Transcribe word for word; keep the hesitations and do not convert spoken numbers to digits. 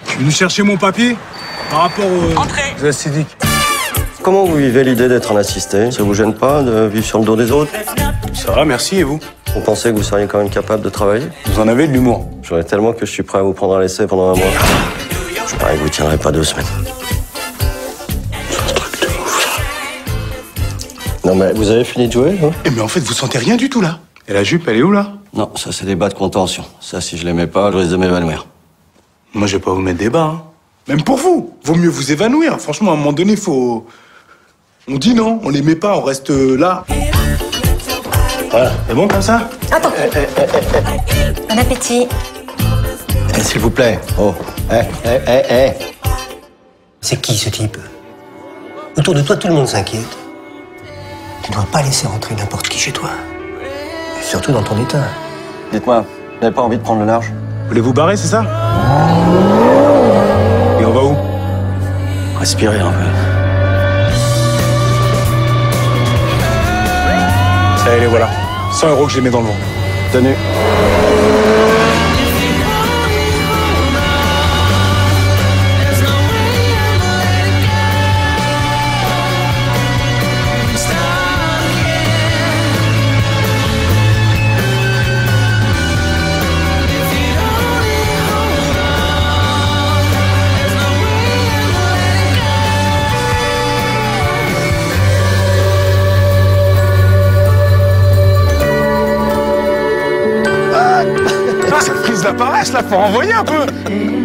Je suis venu chercher mon papier par rapport aux... Entrez. aux acidiques. Comment vous vivez l'idée d'être un assisté? Ça vous gêne pas de vivre sur le dos des autres? Ça va, merci, et vous? Vous pensez que vous seriez quand même capable de travailler? Vous en avez de l'humour. J'aurais tellement que je suis prêt à vous prendre à l'essai pendant un mois. Je parie que vous tiendrez pas deux semaines. C'est un truc de ouf. Non mais vous avez fini de jouer, hein? Eh mais en fait, vous sentez rien du tout, là. Et la jupe, elle est où, là? Non, ça c'est des bas de contention. Ça, si je les mets pas, je risque de m'évanouir. Moi, je vais pas vous mettre des bas, hein. Même pour vous. Vaut mieux vous évanouir. Franchement, à un moment donné, faut... On dit non, on les met pas, on reste là. Voilà, c'est bon comme ça? Attends. Eh, eh, eh, eh. Bon appétit. Eh, s'il vous plaît. Oh. Eh, eh, eh, eh. C'est qui ce type? Autour de toi, tout le monde s'inquiète. Tu ne dois pas laisser rentrer n'importe qui chez toi. Et surtout dans ton état. Dites-moi, vous n'avez pas envie de prendre le large? Vous voulez vous barrer, c'est ça? Et on va où? Respirez un peu. Ça y est, les voilà. cent euros que je les mets dans le vent. Tenue. Ah, cette prise d'appareil, là, faut renvoyer un peu.